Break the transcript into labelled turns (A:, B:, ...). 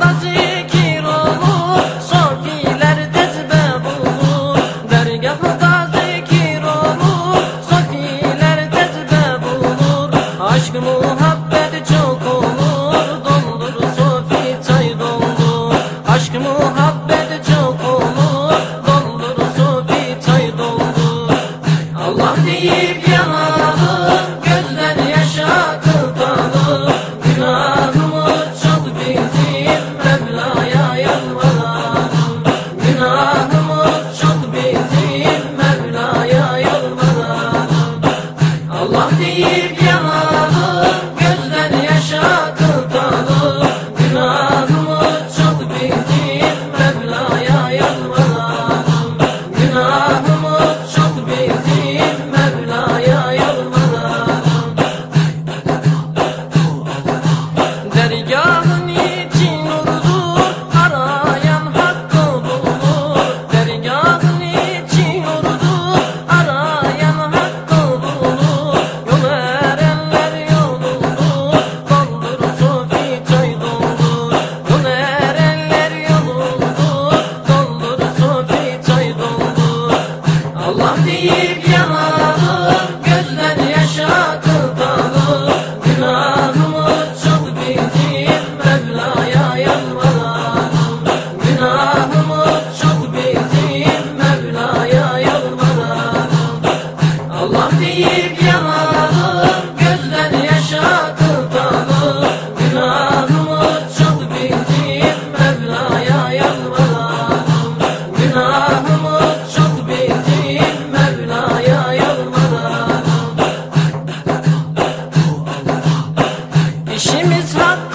A: zikir olur, sofiler tezbe bulur. Dergahta zikir olur, sofiler tezbe bulur. Aşk muhabbet çok olur, doldur sofi çay doldur. Aşk muhabbet çok olur, doldur sofi çay doldur. Allah deyip yanalım, gözden yaş akıtalım. Günahımız çok bizim, Mevla'ya yalvaralım. Günahımız çok bizim, Mevla'ya yalvaralım. Allah deyip yanalım, gözden yaş akıtalım. Günahımız çok bizim, Mevla'ya yalvaralım. Günahımız çok bizim, Mevla'ya yalvaralım. Dergahın için nurdur, arayan hakkı bulur. Dergahın için nurdur, arayan hakkı bulur. Yol erenler yolundur, doldur sofi çay doldur. Yol erenler yolundur, doldur sofi çay doldur. Allah deyip yanalım, gözden yaş akıtalım. Günahımız çok bizim, Mevla'ya yalvaralım. Günahımız çok bizim, Mevla'ya yalvaralım. Allah deyip yanalım, gözden yaş akıtalım. Günahımız çok bizim, Mevla'ya yalvaralım. Günahımız çok bizim, Mevla'ya yalvaralım. İşimiz hak